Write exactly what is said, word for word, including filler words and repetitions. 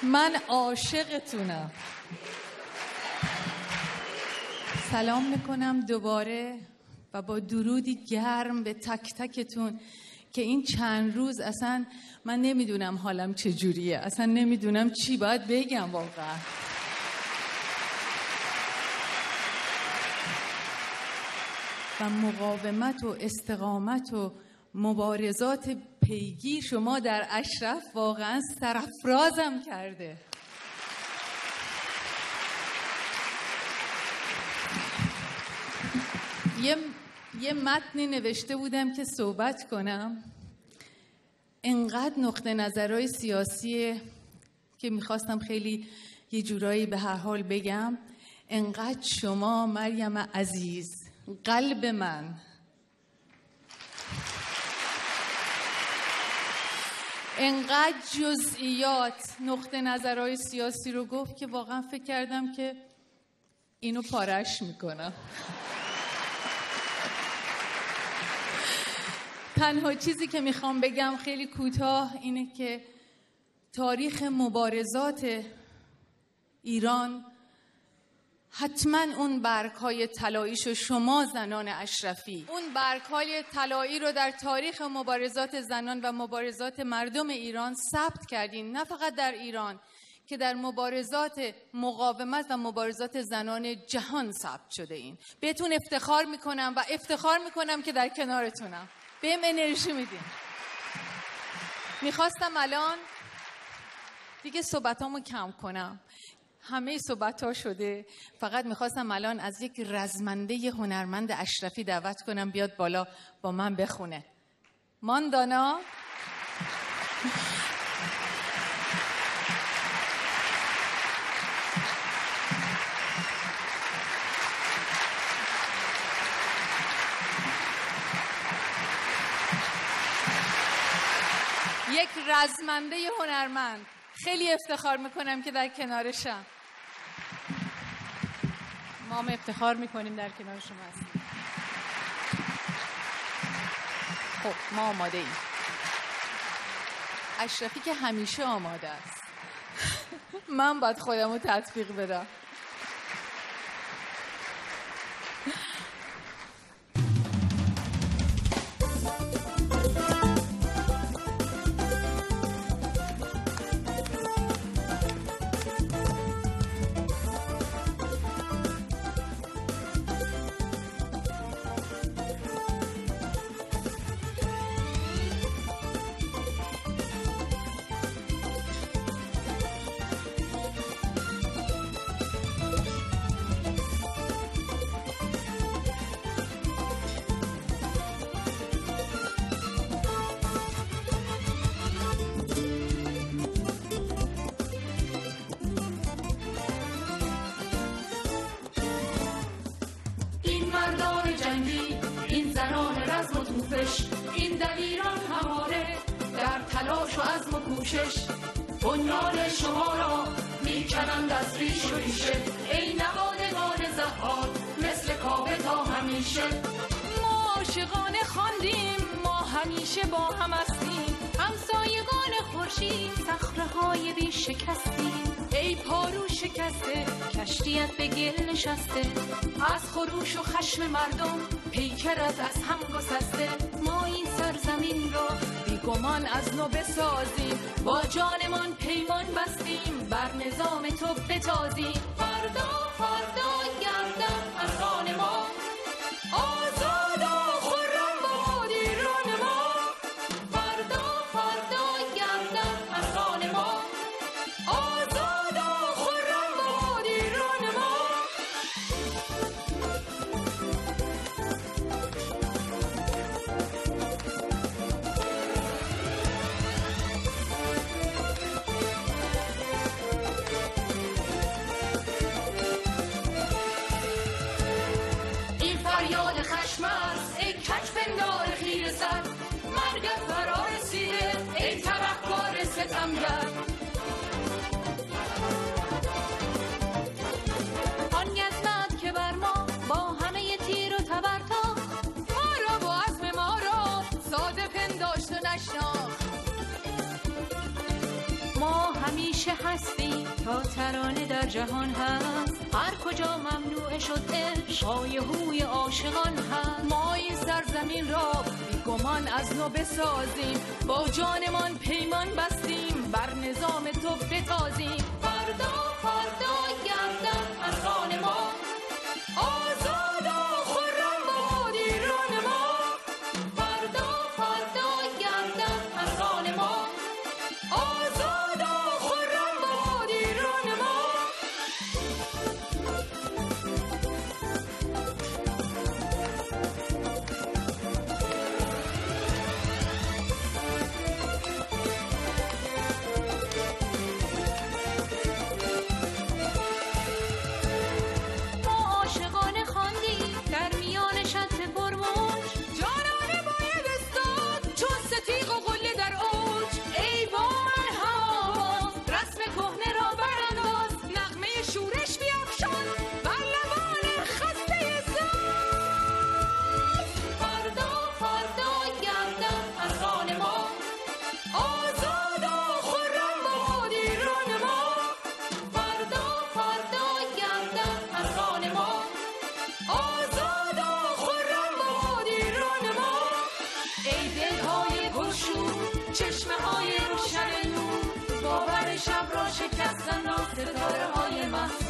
من عاشقتونم. سلام میکنم دوباره و با درودی گرم به تک تکتون که این چند روز اصلا من نمیدونم حالم چجوریه، اصلا نمیدونم چی باید بگم واقعا. و مقاومت و استقامت و مبارزات پیگی شما در اشرف واقعا سرافرازم کرده. یه یه متنی نوشته بودم که صحبت کنم، انقدر نقطه نظرهای سیاسی که میخواستم خیلی یه جورایی به هر حال بگم. انقدر شما مریم عزیز، قلب من، انقدر جزئیات نقطه نظرهای سیاسی رو گفت که واقعا فکر کردم که اینو پارش میکنم. تنها چیزی که میخوام بگم خیلی کوتاه اینه که تاریخ مبارزات ایران حتما اون برگ‌های طلاییشو شما زنان اشرفی، اون برگ‌های طلایی رو در تاریخ مبارزات زنان و مبارزات مردم ایران ثبت کردین، نه فقط در ایران که در مبارزات مقاومت و مبارزات زنان جهان ثبت شده این. بهتون افتخار میکنم و افتخار میکنم که در کنارتونم. بهم انرژی میدین. میخواستم الان دیگه صحبتامو کم کنم، همه صحبت‌ها شده، فقط میخواستم الان از یک رزمنده هنرمند اشرفی دعوت کنم بیاد بالا با من بخونه. ماندانا یک رزمنده هنرمند. خیلی افتخار میکنم که در کنارشم. ما هم افتخار میکنیم در کنار شما هستیم. خب ما آماده ایم. اشرفی که همیشه آماده است. من باید خودم رو تطبیق بدم. این دلیران هماره در تلاش و عزم و کوشش بنیان شما را میکنند از ریش و ریشه. ای نوادگان زهار مثل کابه تا همیشه. ما عاشقانه خواندیم، ما همیشه با هم هستیم، همسایگان خورشید صخره های بی شکستیم. ای پارو شکسته کشتیت به گل نشسته، از خروش و خشم مردم پیکرت از هم گسسته. ما این سرزمین را بیگمان از نو بسازیم، با جانمان پیمان بستیم بر نظام تو بتازیم. فردا فردا گردم از آن ما آزاد و خرم باد ایران ما. فردا فردا گردم از آن ما آزاد و خرم باد ایران ما. آن گزمت که بر ما با همه تیر و تبرتا، ما را با عزم ما را ساده پنداشت و نشناخت. ما همیشه هستی تا ترانه در جهان هست، هر کجا ممنوع شد عشق هایهوی عاشقان هست. ما این سرزمین را بی گمان از نو بسازیم، با جانمان پیمان بستیم بر نظام تو بتازیم. فردا فردا گردم از خان ما، آزاد و خرم باد ایران ما. فردا فردا گردم از خان ما، آزاد و خرم باد ایران ما. چشمه های روشن نور، باور شب را شکستن را ستاره های مست.